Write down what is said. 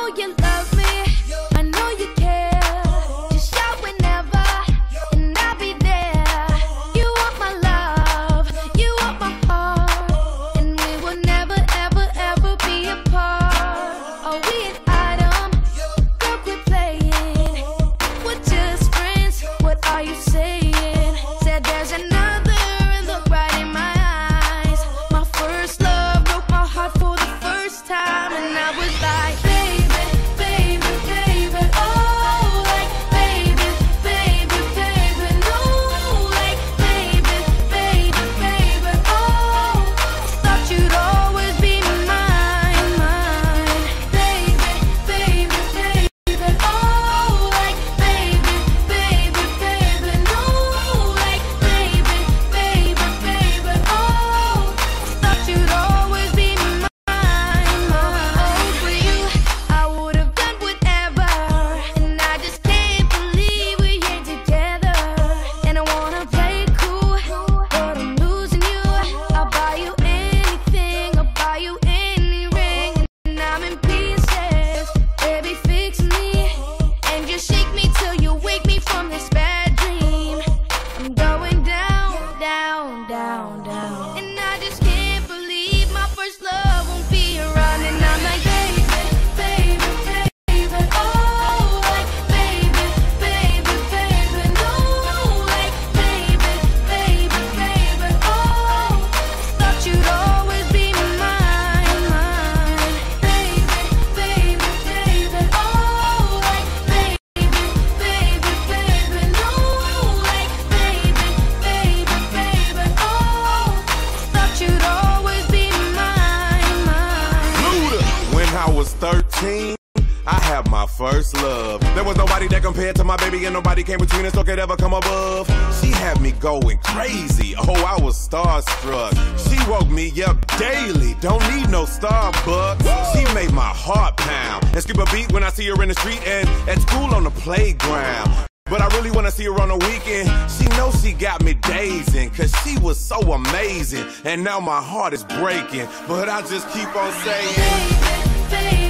you love me, I know you care. Just shout whenever, and I'll be there. You want my love, you want my heart, and we will never, ever, ever be apart. Are we an item? Girl, quit playing. We're just friends, what are you saying? Said there's another, and look right in my eyes. My first love broke my heart for the first time, and I was like, baby, baby, baby, oh, like, baby, baby, baby, no, like, baby, baby, baby, oh, thought you'd always be mine, mine, baby, baby, baby, oh, like, baby, baby, baby, no, like, baby, baby, baby, oh, thought you'd always be mine, mine. For you, I would have done whatever, and I just can't believe we're here together. And I wanna play it cool, but I'm losing you. I'll buy you anything, I'll buy you any ring, and I'm in pieces. Baby, fix me, and just shake me till you wake me from this bad dream. I'm going down, down, down, down, and I just can't believe my first love won't be around. And I'm like, baby, baby, baby, oh, like, baby, baby, baby, no, like, baby, baby, baby, oh, thought you'd always be mine, mine, baby, baby, baby, oh, like, baby, baby, baby, no, like, baby, baby, baby, oh, thought you'd always be mine, mine. Luda. When I was 13, I had my first love. There was nobody that compared to my baby, and nobody came between us or could ever come above. She had me going crazy. Oh, I was starstruck. She woke me up daily. Don't need no Starbucks. She made my heart pound and skip a beat when I see her in the street and at school on the playground. But I really wanna see her on the weekend. She knows she got me dazing, cause she was so amazing. And now my heart is breaking, but I just keep on saying, Baby, baby.